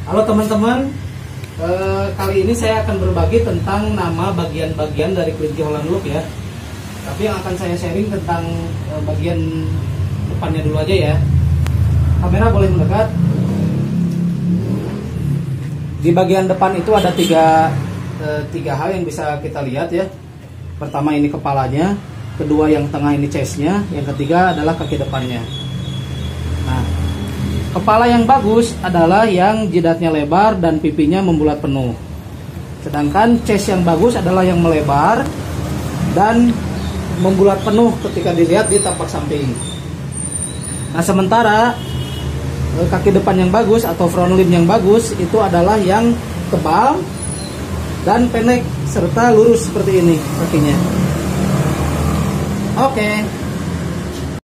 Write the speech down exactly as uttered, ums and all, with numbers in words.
Halo teman-teman, eh, kali ini saya akan berbagi tentang nama bagian-bagian dari kelinci Holland Look ya. Tapi yang akan saya sharing tentang eh, bagian depannya dulu aja ya. Kamera boleh mendekat. Di bagian depan itu ada tiga, eh, tiga hal yang bisa kita lihat ya. Pertama ini kepalanya, kedua yang tengah ini chestnya, yang ketiga adalah kaki depannya. Nah, kepala yang bagus adalah yang jidatnya lebar dan pipinya membulat penuh. Sedangkan chest yang bagus adalah yang melebar dan membulat penuh ketika dilihat di tapak samping. Nah, sementara kaki depan yang bagus atau front limb yang bagus itu adalah yang tebal dan pendek serta lurus seperti ini kakinya. Oke.